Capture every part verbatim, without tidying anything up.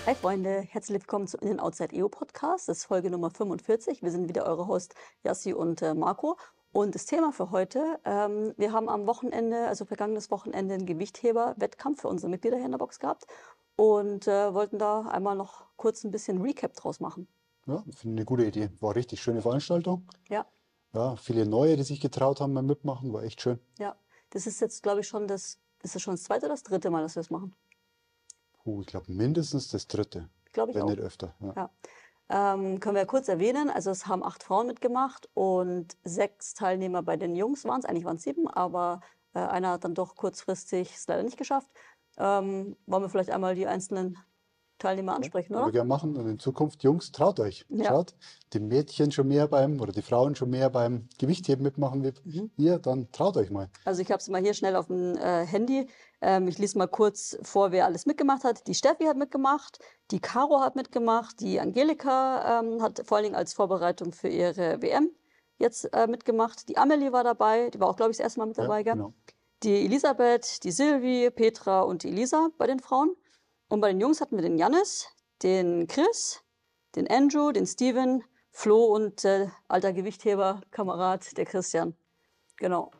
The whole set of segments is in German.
Hi Freunde, herzlich willkommen zum In den Outside E O Podcast. Das ist Folge Nummer fünfundvierzig. Wir sind wieder eure Host Yassi und äh, Marco. Und das Thema für heute, ähm, wir haben am Wochenende, also vergangenes Wochenende, einen Gewichtheber-Wettkampf für unsere Mitglieder hier in der Box gehabt und äh, wollten da einmal noch kurz ein bisschen Recap draus machen. Ja, finde ich eine gute Idee. War eine richtig schöne Veranstaltung. Ja, Ja, viele Neue, die sich getraut haben beim Mitmachen, war echt schön. ja. Das ist jetzt, glaube ich, schon das, ist das schon das zweite oder das dritte Mal, dass wir es machen? Puh, ich glaube mindestens das dritte, Glaube ich wenn auch. nicht öfter. Ja. Ja. Ähm, können wir kurz erwähnen, also es haben acht Frauen mitgemacht und sechs Teilnehmer bei den Jungs waren es, eigentlich waren es sieben, aber äh, einer hat dann doch kurzfristig es leider nicht geschafft. Ähm, wollen wir vielleicht einmal die einzelnen Teilnehmer ansprechen, Können wir oder? gerne machen. Und in Zukunft, Jungs, traut euch. Ja. Schaut, die Mädchen schon mehr beim, oder die Frauen schon mehr beim Gewichtheben mitmachen wie Mhm. ihr, dann traut euch mal. Also ich habe es mal hier schnell auf dem äh, Handy. Ähm, ich lese mal kurz vor, wer alles mitgemacht hat. Die Steffi hat mitgemacht, die Caro hat mitgemacht, die Angelika ähm, hat vor allen Dingen als Vorbereitung für ihre W M jetzt äh, mitgemacht. Die Amelie war dabei, die war auch, glaube ich, das erste Mal mit dabei. Ja, Gell? genau. Die Elisabeth, die Silvi, Petra und die Elisa bei den Frauen. Und bei den Jungs hatten wir den Jannis, den Chris, den Andrew, den Steven, Flo und äh, alter Gewichtheber-Kamerad, der Christian. Genau.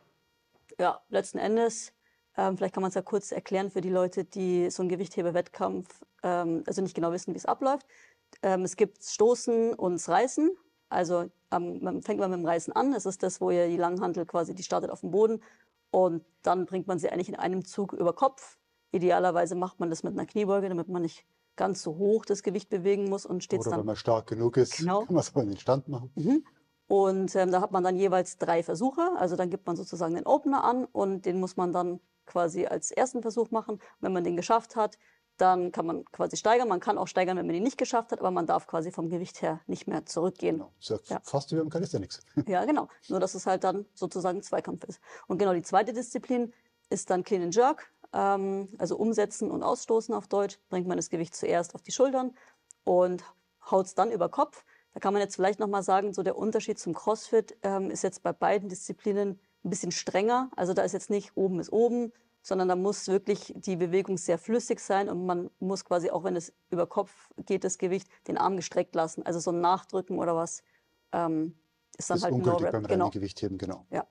Ja, letzten Endes, ähm, vielleicht kann man es ja kurz erklären für die Leute, die so einen Gewichtheber-Wettkampf, ähm, also nicht genau wissen, wie es abläuft. Ähm, es gibt Stoßen und das Reißen. Also ähm, man fängt mal mit dem Reißen an. Das ist das, wo ihr die Langhantel quasi, die startet auf dem Boden. Und dann bringt man sie eigentlich in einem Zug über Kopf. Idealerweise macht man das mit einer Kniebeuge, damit man nicht ganz so hoch das Gewicht bewegen muss und steht Oder dann. wenn man stark genug ist, Genau. kann man es auch in den Stand machen. Mhm. Und ähm, da hat man dann jeweils drei Versuche. Also dann gibt man sozusagen den Opener an und den muss man dann quasi als ersten Versuch machen. Wenn man den geschafft hat, dann kann man quasi steigern. Man kann auch steigern, wenn man den nicht geschafft hat, aber man darf quasi vom Gewicht her nicht mehr zurückgehen. Genau. Ist ja Ja. fast wie beim Calisthenics. Ja, genau. Nur, dass es halt dann sozusagen ein Zweikampf ist. Und genau die zweite Disziplin ist dann Clean and Jerk. Ähm, also umsetzen und ausstoßen auf Deutsch. Bringt man das Gewicht zuerst auf die Schultern und haut es dann über Kopf. Da kann man jetzt vielleicht nochmal sagen, so der Unterschied zum CrossFit ähm, ist jetzt bei beiden Disziplinen ein bisschen strenger. Also da ist jetzt nicht oben ist oben, sondern da muss wirklich die Bewegung sehr flüssig sein und man muss quasi, auch wenn es über Kopf geht, das Gewicht, den Arm gestreckt lassen. Also so ein Nachdrücken oder was ähm, ist dann Das ist halt ein ungültig No-Rap. beim reinen Genau. Gewichtheben, genau. Ja.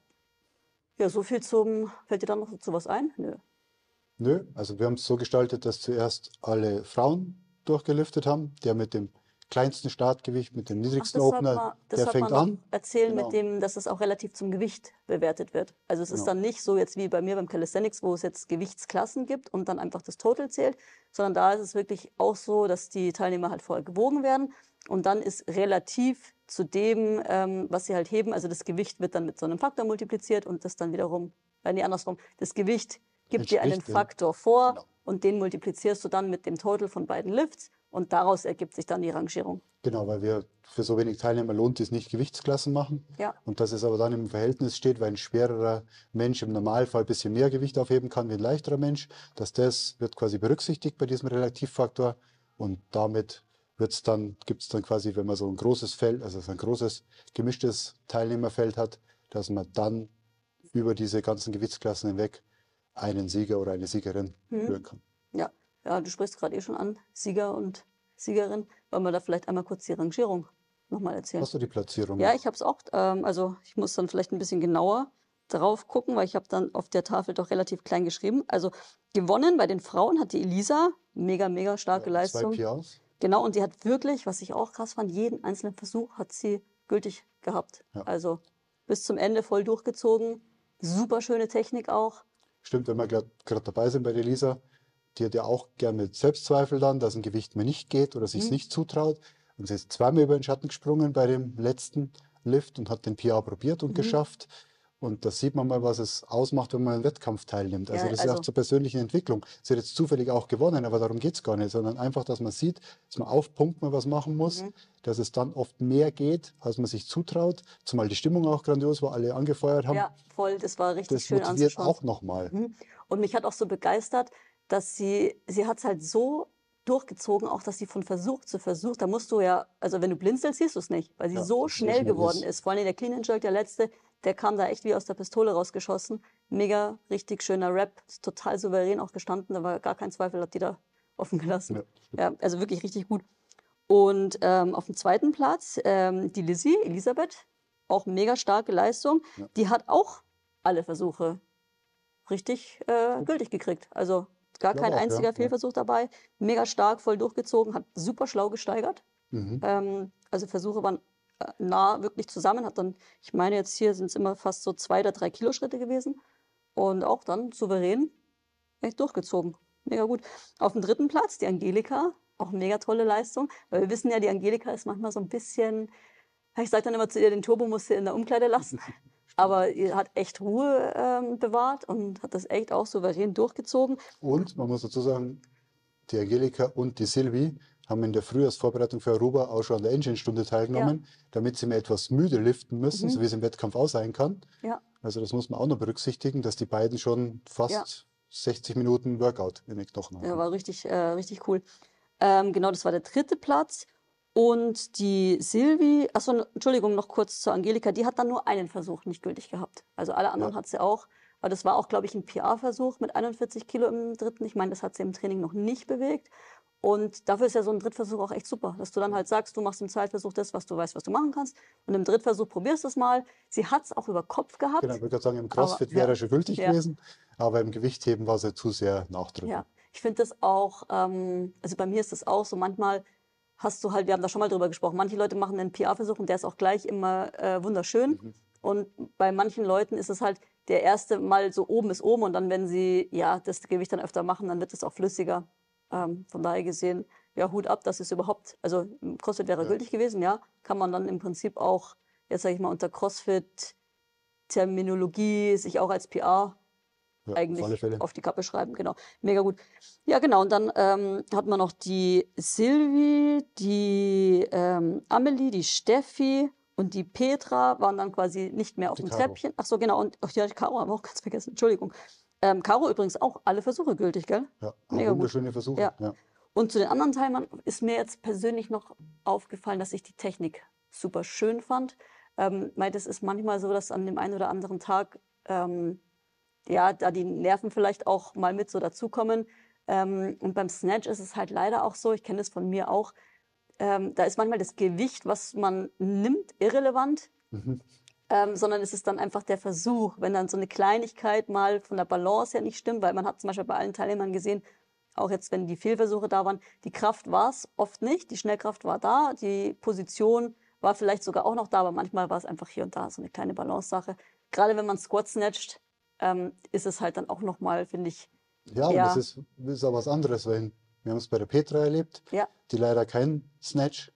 Ja, so viel zum, fällt dir dann noch zu was ein? Nö. Nö, also wir haben es so gestaltet, dass zuerst alle Frauen durchgeliftet haben. Der mit dem kleinsten Startgewicht, mit dem Ach, niedrigsten das sollte Opener, man, das der sollte man fängt noch an. erzählen Genau. mit dem, dass es auch relativ zum Gewicht bewertet wird. Also es ist Genau. dann nicht so jetzt wie bei mir beim Calisthenics, wo es jetzt Gewichtsklassen gibt und dann einfach das Total zählt, sondern da ist es wirklich auch so, dass die Teilnehmer halt vorher gewogen werden und dann ist relativ zu dem, ähm, was sie halt heben, also das Gewicht wird dann mit so einem Faktor multipliziert und das dann wiederum, äh, nee, andersrum, das Gewicht gibt dir einen Entspricht dem- Faktor vor Genau. und den multiplizierst du dann mit dem Total von beiden Lifts und daraus ergibt sich dann die Rangierung. Genau, weil wir für so wenig Teilnehmer lohnt es nicht Gewichtsklassen machen. Ja. Und dass es aber dann im Verhältnis steht, weil ein schwererer Mensch im Normalfall ein bisschen mehr Gewicht aufheben kann wie ein leichterer Mensch, dass das wird quasi berücksichtigt bei diesem Relativfaktor. Und damit wird's dann, gibt es dann quasi, wenn man so ein großes Feld, also so ein großes gemischtes Teilnehmerfeld hat, dass man dann über diese ganzen Gewichtsklassen hinweg einen Sieger oder eine Siegerin führen kann. Ja, ja, du sprichst gerade eh schon an, Sieger und Siegerin. Wollen wir da vielleicht einmal kurz die Rangierung nochmal erzählen? Hast du die Platzierung? Ja, ich habe es auch, ähm, also ich muss dann vielleicht ein bisschen genauer drauf gucken, weil ich habe dann auf der Tafel doch relativ klein geschrieben. Also gewonnen bei den Frauen hat die Elisa, mega, mega starke Zwei Leistung. P As. Genau, und sie hat wirklich, was ich auch krass fand, jeden einzelnen Versuch hat sie gültig gehabt. Ja. Also bis zum Ende voll durchgezogen. Super schöne Technik auch. Stimmt, wenn wir gerade dabei sind bei der Lisa, die hat ja auch gern mit Selbstzweifel dann, dass ein Gewicht mir nicht geht oder sich es nicht zutraut. Und sie ist zweimal über den Schatten gesprungen bei dem letzten Lift und hat den P A probiert und geschafft. Und da sieht man mal, was es ausmacht, wenn man einen Wettkampf teilnimmt. Also Ja, das ist also- auch zur persönlichen Entwicklung. Sie hat jetzt zufällig auch gewonnen, aber darum geht's gar nicht, sondern einfach, dass man sieht, dass man auf Punkt mal was machen muss, dass es dann oft mehr geht, als man sich zutraut. Zumal die Stimmung auch grandios war, alle angefeuert haben. Ja, voll, das war richtig Das schön motiviert anzuschauen. auch nochmal. Mhm. Und mich hat auch so begeistert, dass sie, sie hat es halt so durchgezogen, auch dass sie von Versuch zu Versuch, da musst du ja, also wenn du blinzelst, siehst du es nicht, weil sie Ja, so so schnell schnell geworden ist. ist. Vor allem der Clean and Jerk, der letzte, der kam da echt wie aus der Pistole rausgeschossen. Mega, richtig schöner Rap, ist total souverän auch gestanden, da war gar kein Zweifel, dass die da offen gelassen. Ja, Ja, also wirklich richtig gut. Und ähm, auf dem zweiten Platz ähm, die Lizzie, Elisabeth, auch mega starke Leistung. Ja. Die hat auch alle Versuche richtig äh, gültig gekriegt. Also gar Ich glaube kein auch, ja, einziger ja. Fehlversuch dabei. Mega stark, voll durchgezogen, hat super schlau gesteigert. Mhm. Ähm, also Versuche waren äh, nah wirklich zusammen. Hat dann, ich meine jetzt hier sind es immer fast so zwei oder drei Kilo Schritte gewesen. Und auch dann souverän echt durchgezogen. Mega gut. Auf dem dritten Platz die Angelika, auch mega tolle Leistung. Weil wir wissen ja, die Angelika ist manchmal so ein bisschen, ich sage dann immer zu ihr, den Turbo musst du in der Umkleide lassen. Aber ihr hat echt Ruhe ähm, bewahrt und hat das echt auch souverän durchgezogen. Und man muss dazu sagen, die Angelika und die Silvi haben in der Frühjahrsvorbereitung für Aruba auch schon an der Engine-Stunde teilgenommen, damit sie mir etwas müde liften müssen, Mhm. so wie es im Wettkampf auch sein kann. Ja, Also das muss man auch noch berücksichtigen, dass die beiden schon fast Ja. sechzig Minuten Workout in den Knochen haben. ja war richtig, äh, richtig cool. Ähm, genau, das war der dritte Platz. Und die Silvi, achso, Entschuldigung, noch kurz zur Angelika, die hat dann nur einen Versuch nicht gültig gehabt. Also alle anderen Ja. hat sie auch. Aber das war auch, glaube ich, ein P R-Versuch mit einundvierzig Kilo im dritten. Ich meine, das hat sie im Training noch nicht bewegt. Und dafür ist ja so ein Drittversuch auch echt super, dass du dann halt sagst, du machst im Zweitversuch das, was du weißt, was du machen kannst. Und im Drittversuch probierst du es mal. Sie hat es auch über Kopf gehabt. Genau, ich würde gerade sagen, im Aber, CrossFit wäre ja, er schon gültig ja. gewesen, aber im Gewichtheben war sie zu sehr nachdrückend. Ja, ich finde das auch, ähm, also bei mir ist das auch so, manchmal hast du halt, wir haben da schon mal drüber gesprochen, manche Leute machen einen P R-Versuch und der ist auch gleich immer äh, wunderschön. Mhm. Und bei manchen Leuten ist es halt, der erste Mal so oben ist oben und dann, wenn sie ja das Gewicht dann öfter machen, dann wird es auch flüssiger. Ähm, von daher gesehen, ja, Hut ab, dass es überhaupt, also im CrossFit wäre Ja. gültig gewesen, ja, kann man dann im Prinzip auch, jetzt sage ich mal, unter CrossFit-Terminologie sich auch als P R Ja, auf alle eigentlich Fälle. auf die Kappe schreiben, genau. Mega gut. Ja, genau. Und dann ähm, hat man noch die Silvi, die ähm, Amelie, die Steffi und die Petra waren dann quasi nicht mehr auf Die dem Caro. Treppchen. Ach so, genau. Und ach ja, die Caro haben wir auch ganz vergessen. Entschuldigung. Ähm, Caro übrigens auch alle Versuche gültig, gell? Ja, Mega gut. wunderschöne Versuche. Ja. Ja. Und zu den anderen Teilnehmern ist mir jetzt persönlich noch aufgefallen, dass ich die Technik super schön fand. Ähm, weil das ist manchmal so, dass an dem einen oder anderen Tag ähm, ja, da die Nerven vielleicht auch mal mit so dazukommen. Ähm, und beim Snatch ist es halt leider auch so, ich kenne das von mir auch, ähm, da ist manchmal das Gewicht, was man nimmt, irrelevant, Mhm. ähm, sondern es ist dann einfach der Versuch, wenn dann so eine Kleinigkeit mal von der Balance her nicht stimmt, weil man hat zum Beispiel bei allen Teilnehmern gesehen, auch jetzt, wenn die Fehlversuche da waren, die Kraft war es oft nicht, die Schnellkraft war da, die Position war vielleicht sogar auch noch da, aber manchmal war es einfach hier und da so eine kleine Balance-Sache. Gerade wenn man Squat snatcht, ähm, ist es halt dann auch nochmal, finde ich, Ja, und Ja. das ist, das ist auch was anderes, weil wir haben es bei der Petra erlebt, ja, die leider keinen Snatch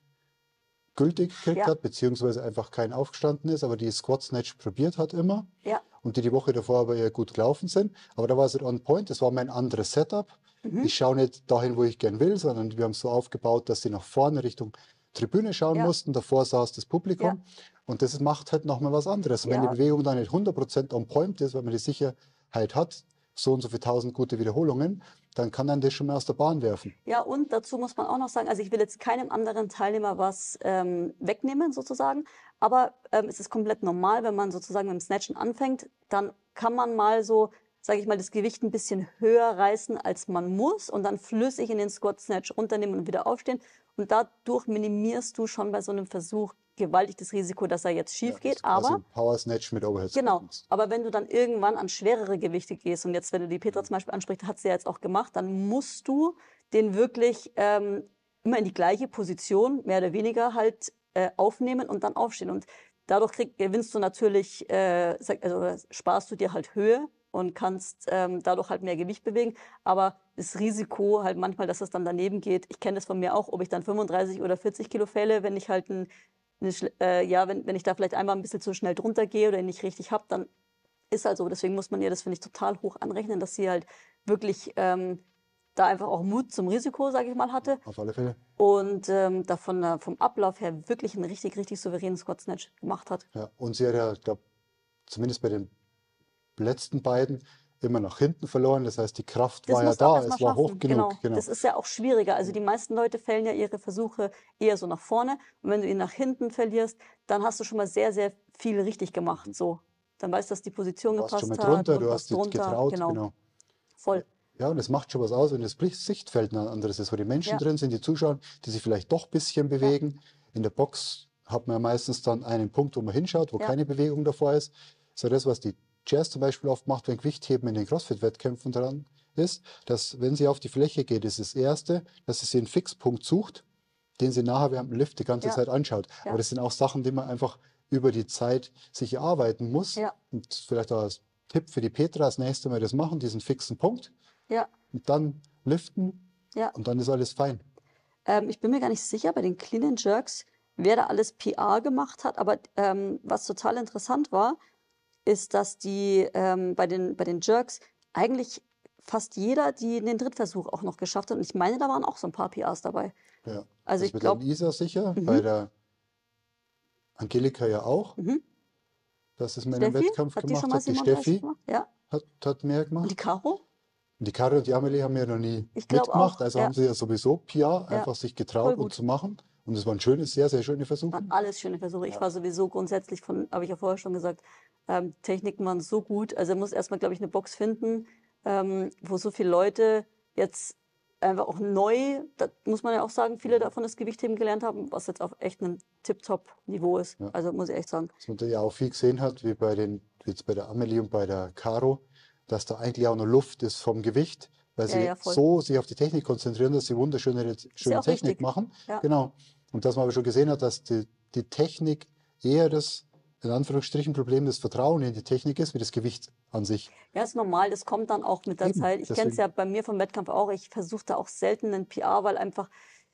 gültig gekriegt Ja. hat, beziehungsweise einfach kein aufgestanden ist, aber die Squat Snatch probiert hat immer ja, und die die Woche davor aber eher gut gelaufen sind. Aber da war es halt on point, das war mein anderes Setup. mhm. Ich schaue nicht dahin, wo ich gern will, sondern wir haben es so aufgebaut, dass sie nach vorne Richtung Tribüne schauen Ja. mussten. Davor saß das Publikum. Und das macht halt nochmal was anderes. Wenn die Ja. Bewegung dann nicht hundert Prozent on point ist, weil man die Sicherheit hat, so und so viele tausend gute Wiederholungen, dann kann dann das schon mal aus der Bahn werfen. Ja, und dazu muss man auch noch sagen, also ich will jetzt keinem anderen Teilnehmer was ähm, wegnehmen sozusagen, aber ähm, es ist komplett normal, wenn man sozusagen mit dem Snatchen anfängt, dann kann man mal so, sage ich mal, das Gewicht ein bisschen höher reißen, als man muss und dann flüssig in den Squat Snatch runternehmen und wieder aufstehen. Und dadurch minimierst du schon bei so einem Versuch gewaltig das Risiko, dass er jetzt schief Ja, geht. das ist quasi Aber ein Power Snatch mit Overhead Genau, Squats. aber wenn du dann irgendwann an schwerere Gewichte gehst und jetzt, wenn du die Petra zum Beispiel ansprichst, hat sie ja jetzt auch gemacht, dann musst du den wirklich ähm, immer in die gleiche Position, mehr oder weniger halt äh, aufnehmen und dann aufstehen. Und dadurch krieg, gewinnst du natürlich, äh, sag- also sparst du dir halt Höhe und kannst ähm, dadurch halt mehr Gewicht bewegen. Aber das Risiko halt manchmal, dass es dann daneben geht, ich kenne das von mir auch, ob ich dann fünfunddreißig oder vierzig Kilo fälle, wenn ich halt ein eine schle- äh, ja, wenn, wenn ich da vielleicht einmal ein bisschen zu schnell drunter gehe oder ihn nicht richtig habe, dann ist halt so. Deswegen muss man ihr das, finde ich, total hoch anrechnen, dass sie halt wirklich ähm, da einfach auch Mut zum Risiko, sage ich mal, hatte. Auf alle Fälle. Und ähm, davon äh, vom Ablauf her wirklich einen richtig, richtig souveränen Squat Snatch gemacht hat. Ja, und sie hat ja, ich glaube, zumindest bei den letzten beiden immer nach hinten verloren. Das heißt, die Kraft Das war ja musst du auch da, erst mal es war schaffen. hoch genug. Genau. Genau. Das ist ja auch schwieriger. Also die meisten Leute fällen ja ihre Versuche eher so nach vorne. Und wenn du ihn nach hinten verlierst, dann hast du schon mal sehr, sehr viel richtig gemacht. So. Dann weißt du, dass die Position Du warst gepasst schon mal hat drunter, und du was hast dich drunter. getraut. Genau. Genau. Voll. Ja, und es macht schon was aus, wenn das Blick- Sichtfeld ein anderes ist, wo die Menschen Ja. drin sind, die zuschauen, die sich vielleicht doch ein bisschen bewegen. In der Box hat man ja meistens dann einen Punkt, wo man hinschaut, wo Ja. keine Bewegung davor ist. So das, was die Jazz zum Beispiel oft macht, wenn Gewichtheben in den CrossFit-Wettkämpfen dran ist, dass, wenn sie auf die Fläche geht, ist das Erste, dass sie sich einen Fixpunkt sucht, den sie nachher während dem Lift die ganze Ja. Zeit anschaut. Ja. Aber das sind auch Sachen, die man einfach über die Zeit sich erarbeiten muss. Ja. Und vielleicht auch als Tipp für die Petra, das nächste Mal das machen, diesen fixen Punkt. Ja. Und dann liften Ja. und dann ist alles fein. Ähm, ich bin mir gar nicht sicher bei den Clean and Jerks, wer da alles P R gemacht hat, aber ähm, was total interessant war, ist, dass die ähm, bei den, bei den Jerks eigentlich fast jeder, die den Drittversuch auch noch geschafft hat. Und ich meine, da waren auch so ein paar P Rs dabei. Ja. Also ich bei glaub- der Isa sicher, Mhm. bei der Angelika ja auch, Mhm. dass es mal in einem Steffi, Wettkampf hat die gemacht schon mal hat. Die siebenunddreißig Steffi gemacht? Ja. hat, hat mehr Und gemacht. die Caro? Und die Karin und die Amelie haben ja noch nie Ich glaub mitgemacht. auch, Also ja. haben sie ja sowieso P R einfach sich Voll getraut gut. und zu machen. Und es waren schöne, sehr, sehr schöne Versuche. Waren alles schöne Versuche. Ich war sowieso grundsätzlich von, habe ich ja vorher schon gesagt, ähm, Techniken waren so gut. Also er muss erstmal, glaube ich, eine Box finden, ähm, wo so viele Leute jetzt einfach auch neu, da muss man ja auch sagen, viele davon das Gewichtheben gelernt haben, was jetzt auf echt einem Tip-Top-Niveau ist. Ja. Also muss ich echt sagen. Was man da ja auch viel gesehen hat, wie bei den, wie jetzt bei der Amelie und bei der Caro, dass da eigentlich auch noch Luft ist vom Gewicht, weil Ja, sie ja, voll. so sich auf die Technik konzentrieren, dass sie wunderschöne schöne auch Technik wichtig. machen. Ja. Genau. Und dass man aber schon gesehen hat, dass die, die Technik eher das, in Anführungsstrichen, Problem des Vertrauen in die Technik ist, wie das Gewicht an sich. Ja, ist normal, das kommt dann auch mit der Eben, Zeit. Ich kenne es deswegen. ja bei mir vom Wettkampf auch. Ich versuche da auch selten einen P R, weil einfach,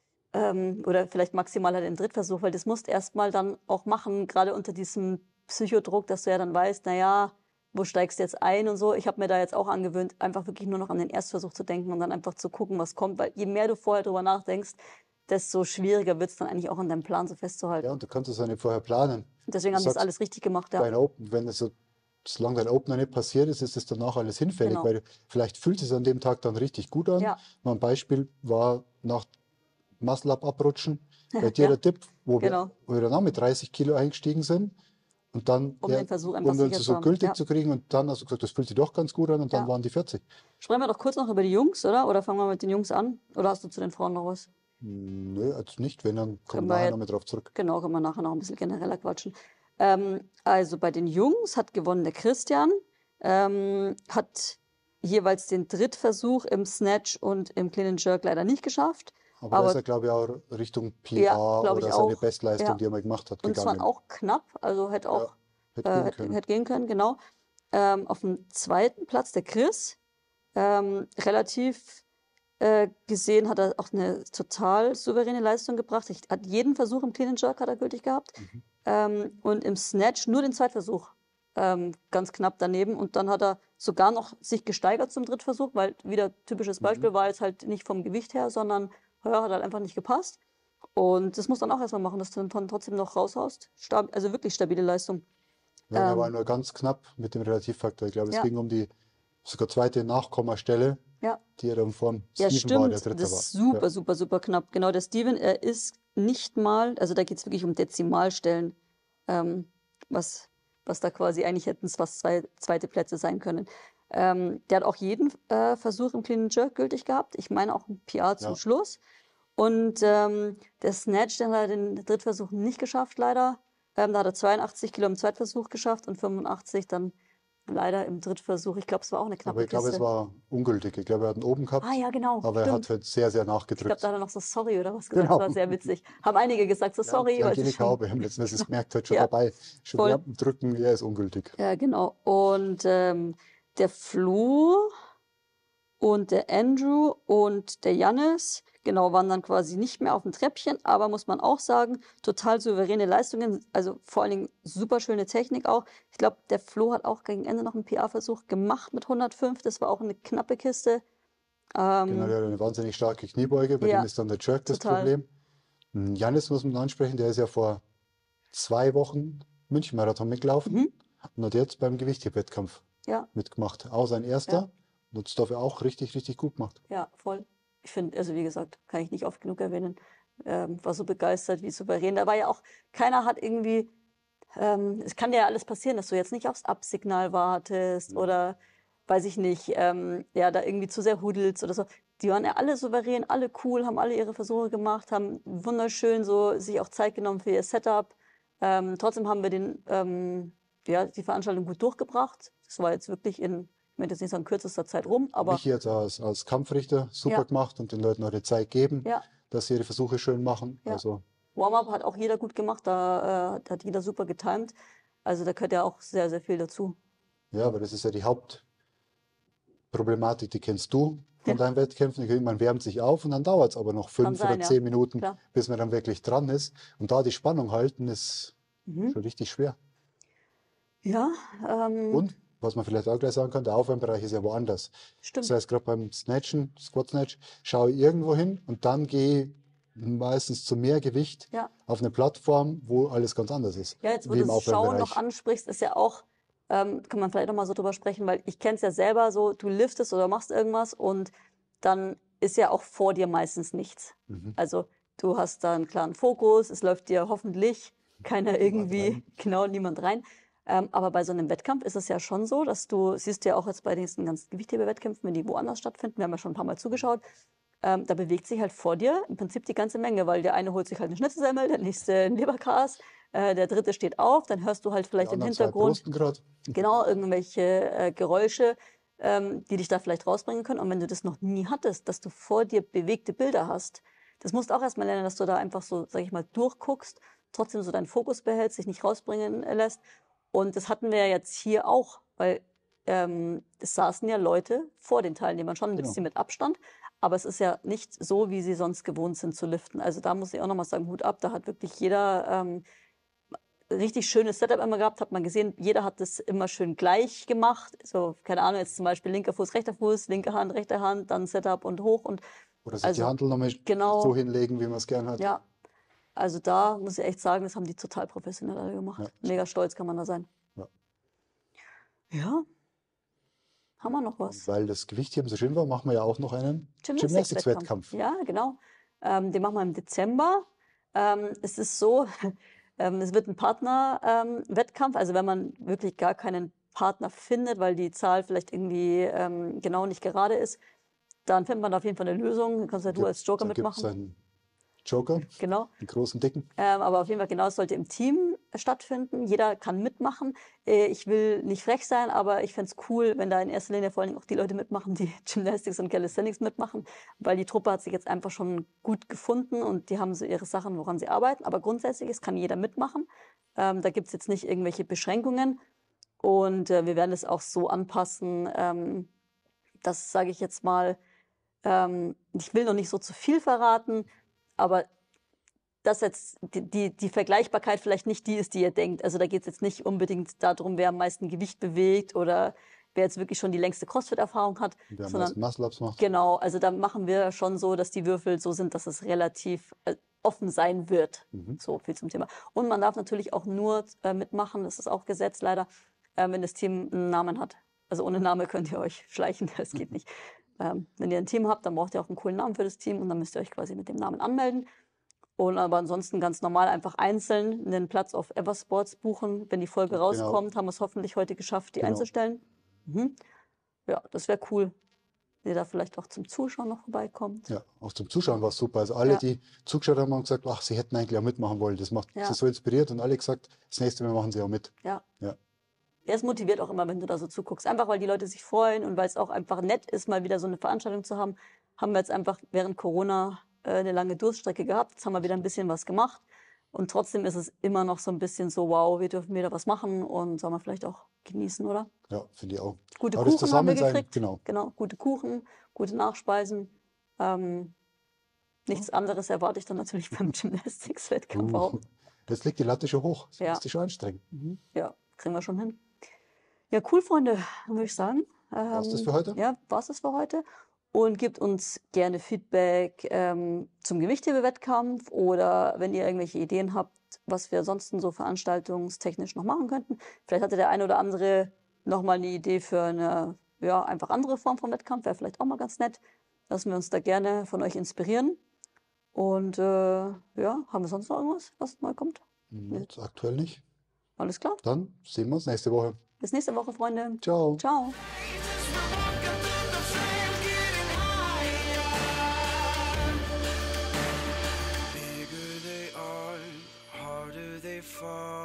ähm, oder vielleicht maximal halt den Drittversuch, weil das musst erstmal dann auch machen, gerade unter diesem Psychodruck, dass du ja dann weißt, naja, wo steigst du jetzt ein und so. Ich habe mir da jetzt auch angewöhnt, einfach wirklich nur noch an den Erstversuch zu denken und dann einfach zu gucken, was kommt, weil je mehr du vorher drüber nachdenkst, desto schwieriger wird es dann eigentlich auch an deinem Plan so festzuhalten. Ja, und du kannst es ja nicht vorher planen. Und deswegen Du haben die das sagst, alles richtig gemacht, ja. Bei einer Open, wenn es so, solange dein Opener nicht passiert ist, ist es danach alles hinfällig, Genau. weil vielleicht fühlt es an dem Tag dann richtig gut an. Ja. Mein Beispiel war nach Muscle-Up abrutschen, bei dir Ja, der Dip, wo, genau. wir, wo wir dann auch mit dreißig Kilo eingestiegen sind und dann, Um ja, den Versuch einfach um den sicher zu so haben. gültig Ja. zu kriegen und dann hast du gesagt, das fühlt sich doch ganz gut an und dann Ja. waren die vierzig. Sprechen wir doch kurz noch über die Jungs, oder? Oder fangen wir mit den Jungs an? Oder hast du zu den Frauen noch was? Nö, also nicht, wenn, dann Können kommen wir wir nachher ja- noch mal drauf zurück. Genau, können wir nachher noch ein bisschen genereller quatschen. Ähm, also bei den Jungs hat gewonnen der Christian, ähm, hat jeweils den Drittversuch im Snatch und im Clean and Jerk leider nicht geschafft. Aber, da aber- ist er, glaube ich, auch Richtung P R Ja, glaub ich oder seine auch. Bestleistung, Ja. die er mal gemacht hat, Und zwar gegangen. auch knapp, also hätte auch Hätte äh, gehen hätte, können. hätte gehen können, genau. Ähm, auf dem zweiten Platz der Chris. Ähm, relativ äh, gesehen hat er auch eine total souveräne Leistung gebracht. Ich, hat jeden Versuch im Clean and Jerk hat er gültig gehabt. Mhm. Ähm, und im Snatch nur den Zweitversuch. Ähm, ganz knapp daneben. Und dann hat er sogar noch sich gesteigert zum Drittversuch, weil wieder typisches Beispiel war jetzt halt nicht vom Gewicht her, sondern ja, hat halt einfach nicht gepasst. Und das muss dann auch erstmal machen, dass du dann trotzdem noch raushaust. Stab also wirklich stabile Leistung. Ja, er Ähm, war nur ganz knapp mit dem Relativfaktor. Ich glaube, es ja. ging um die sogar zweite Nachkommastelle, Ja. die er dann vorm Ja, Steven war, der stimmt. Dritte Das war. ist super, Ja. super, super knapp. Genau, der Steven, er ist nicht mal, also da geht es wirklich um Dezimalstellen, ähm, was, was da quasi eigentlich hätten es fast zwei zweite Plätze sein können. Ähm, der hat auch jeden äh, Versuch im Clean and Jerk gültig gehabt. Ich meine auch ein P R zum Ja. Schluss. Und ähm, der Snatch, den hat er den Drittversuch nicht geschafft, leider. Ähm, da hat er zweiundachtzig Kilo im Zweitversuch geschafft und fünfundachtzig dann leider im Drittversuch. Ich glaube, es war auch eine knappe Aber ich glaube, Kiste. es war ungültig. Ich glaube, er hat ihn oben gehabt, Ah ja, genau. aber er hat stimmt. halt sehr, sehr Ich glaube, nachgedrückt. da hat er noch so sorry oder was gesagt. Genau. Das war sehr witzig. Haben einige gesagt, so sorry. Ja, weil es ist Angelika schon- auch. Wir haben letzten Endes gemerkt, halt schon Ja, vorbei. Schon voll. während dem Drücken, er ist ungültig. Ja, genau. Und ähm, der Flo und der Andrew und der Jannis, genau, waren dann quasi nicht mehr auf dem Treppchen, aber muss man auch sagen, total souveräne Leistungen, also vor allen Dingen super schöne Technik auch. Ich glaube, der Flo hat auch gegen Ende noch einen P R-Versuch gemacht mit hundertfünf, das war auch eine knappe Kiste. Ähm, Genau, der hat eine wahnsinnig starke Kniebeuge, bei Ja, dem ist dann der Jerk das total. Problem. Hm, Jannis muss man ansprechen, der ist ja vor zwei Wochen München-Marathon mitgelaufen Mhm. und hat jetzt beim Gewichthebewettkampf Ja, mitgemacht. Auch sein erster. Ja. Und das dafür auch richtig, richtig gut gemacht. ja, voll. Ich finde, also wie gesagt, kann ich nicht oft genug erwähnen, ähm, war so begeistert, wie souverän. Da war ja auch, keiner hat irgendwie, ähm, es kann ja alles passieren, dass du jetzt nicht aufs Absignal wartest oder weiß ich nicht, ähm, ja, da irgendwie zu sehr hudelst oder so. Die waren ja alle souverän, alle cool, haben alle ihre Versuche gemacht, haben wunderschön so sich auch Zeit genommen für ihr Setup. Ähm, trotzdem haben wir den, ähm, ja, die Veranstaltung gut durchgebracht. Das war jetzt wirklich in, ich möchte jetzt nicht sagen kürzester Zeit rum, aber Mich jetzt als, als Kampfrichter super ja, gemacht und den Leuten auch die Zeit geben, ja, dass sie ihre Versuche schön machen. ja. Also Warm-up hat auch jeder gut gemacht, da äh, hat jeder super getimed. Also da gehört ja auch sehr, sehr viel dazu. ja, aber das ist ja die Hauptproblematik, die kennst du von Ja, deinen Wettkämpfen. Man wärmt sich auf und dann dauert es aber noch kann fünf oder sein, ja, zehn Minuten, klar. bis man dann wirklich dran ist. Und da die Spannung halten, ist Mhm. schon richtig schwer. Ja, ähm, Und, was man vielleicht auch gleich sagen kann, der Aufwärmbereich ist ja woanders. Das stimmt. heißt, gerade beim Snatchen, Squat Snatch, schaue ich irgendwo hin und dann gehe ich meistens zu mehr Gewicht Ja. auf eine Plattform, wo alles ganz anders ist, Ja, jetzt wo wie du im das Schauen noch Aufwärmbereich. ansprichst, ist ja auch, ähm, kann man vielleicht noch mal so drüber sprechen, weil ich kenne es ja selber so, du liftest oder machst irgendwas und dann ist ja auch vor dir meistens nichts. Mhm. Also du hast da einen klaren Fokus, es läuft dir hoffentlich keiner Niemand irgendwie, rein. genau, niemand rein. Ähm, aber bei so einem Wettkampf ist es ja schon so, dass du, siehst ja auch jetzt bei diesen ganzen Gewichtheber-Wettkämpfen, wenn die woanders stattfinden, wir haben ja schon ein paar Mal zugeschaut, ähm, da bewegt sich halt vor dir im Prinzip die ganze Menge, weil der eine holt sich halt eine Schnitzelsemmel, der nächste ein Leberkas, äh, der dritte steht auf, dann hörst du halt Die vielleicht im anderen zwei Hintergrund Prosten gerade. genau irgendwelche äh, Geräusche, ähm, die dich da vielleicht rausbringen können. Und wenn du das noch nie hattest, dass du vor dir bewegte Bilder hast, das musst du auch erstmal lernen, dass du da einfach so, sag ich mal, durchguckst, trotzdem so deinen Fokus behältst, dich nicht rausbringen äh, lässt. Und das hatten wir ja jetzt hier auch, weil ähm, es saßen ja Leute vor den Teilnehmern, schon ein Genau. bisschen mit Abstand, aber es ist ja nicht so, wie sie sonst gewohnt sind zu liften. Also da muss ich auch nochmal sagen, Hut ab, da hat wirklich jeder ähm, richtig schönes Setup immer gehabt, hat man gesehen, jeder hat das immer schön gleich gemacht. So, keine Ahnung, jetzt zum Beispiel linker Fuß, rechter Fuß, linke Hand, rechte Hand, dann Setup und hoch und Oder sich die also Handel nochmal genau, so hinlegen, wie man es gern hat. ja. Also da muss ich echt sagen, das haben die total professionell alle gemacht. Ja. Mega stolz kann man da sein. Ja. Ja, haben wir noch was? Weil das Gewichtheben so schön war, machen wir ja auch noch einen Gymnastics-Wettkampf. Gymnastics-Wettkampf. Ja, genau. Ähm, den machen wir im Dezember. Ähm, es ist so, ähm, es wird ein Partner-Wettkampf. Also wenn man wirklich gar keinen Partner findet, weil die Zahl vielleicht irgendwie ähm, genau nicht gerade ist, dann findet man da auf jeden Fall eine Lösung. Dann kannst ja du als Joker Da gibt es mitmachen. einen Joker, Genau. den großen, dicken. Ähm, aber auf jeden Fall, genau, es sollte im Team stattfinden. Jeder kann mitmachen. Äh, ich will nicht frech sein, aber ich fände es cool, wenn da in erster Linie vor allem auch die Leute mitmachen, die Gymnastics und Calisthenics mitmachen, weil die Truppe hat sich jetzt einfach schon gut gefunden und die haben so ihre Sachen, woran sie arbeiten. Aber grundsätzlich, es kann jeder mitmachen. Ähm, da gibt es jetzt nicht irgendwelche Beschränkungen. Und äh, wir werden es auch so anpassen, ähm, dass, sage ich jetzt mal, ähm, ich will noch nicht so zu viel verraten, aber dass jetzt die, die, die Vergleichbarkeit vielleicht nicht die ist, die ihr denkt. Also da geht es jetzt nicht unbedingt darum, wer am meisten Gewicht bewegt oder wer jetzt wirklich schon die längste CrossFit-Erfahrung hat. Der am sondern meisten Muscle-Ups macht. Genau, also da machen wir schon so, dass die Würfel so sind, dass es relativ äh, offen sein wird. Mhm. So viel zum Thema. Und man darf natürlich auch nur äh, mitmachen, das ist auch Gesetz leider, äh, wenn das Team einen Namen hat. Also ohne Name könnt ihr euch schleichen, das geht nicht. Ähm, wenn ihr ein Team habt, dann braucht ihr auch einen coolen Namen für das Team und dann müsst ihr euch quasi mit dem Namen anmelden. Und aber ansonsten ganz normal einfach einzeln einen Platz auf Eversports buchen. Wenn die Folge Genau. rauskommt, haben wir es hoffentlich heute geschafft, die Genau. einzustellen. Mhm. Ja, das wäre cool, wenn ihr da vielleicht auch zum Zuschauen noch vorbeikommt. Ja, auch zum Zuschauen war es super. Also alle, Ja. die zugeschaut haben, haben gesagt, ach, sie hätten eigentlich auch mitmachen wollen. Das macht Ja. sie so inspiriert und alle gesagt, das nächste Mal machen sie auch mit. Ja. Ja. Ja, es motiviert auch immer, wenn du da so zuguckst. Einfach, weil die Leute sich freuen und weil es auch einfach nett ist, mal wieder so eine Veranstaltung zu haben, haben wir jetzt einfach während Corona äh, eine lange Durststrecke gehabt. Jetzt haben wir wieder ein bisschen was gemacht. Und trotzdem ist es immer noch so ein bisschen so, wow, wir dürfen wieder was machen und soll man vielleicht auch genießen, oder? Ja, finde ich auch. Gute Aber das Kuchen haben wir Zusammensein, gekriegt. genau. Genau, gute Kuchen, gute Nachspeisen. Ähm, nichts anderes erwarte ich dann natürlich beim Gymnastics-Wettkampf auch. Uh, jetzt liegt die Latte schon hoch. Das Ja. musst du schon anstrengen. Mhm. Ja, kriegen wir schon hin. Ja, cool, Freunde, würde ich sagen. Ähm, War's das für heute? Ja, war's das für heute. Und gebt uns gerne Feedback ähm, zum Gewichthebewettkampf oder wenn ihr irgendwelche Ideen habt, was wir sonst so veranstaltungstechnisch noch machen könnten. Vielleicht hatte der eine oder andere noch mal eine Idee für eine ja, einfach andere Form von Wettkampf. Wäre vielleicht auch mal ganz nett. Lassen wir uns da gerne von euch inspirieren. Und äh, ja, haben wir sonst noch irgendwas, was neu kommt? Jetzt aktuell nicht. Alles klar. Dann sehen wir uns nächste Woche. Bis nächste Woche, Freunde. Ciao. Ciao. Just fall.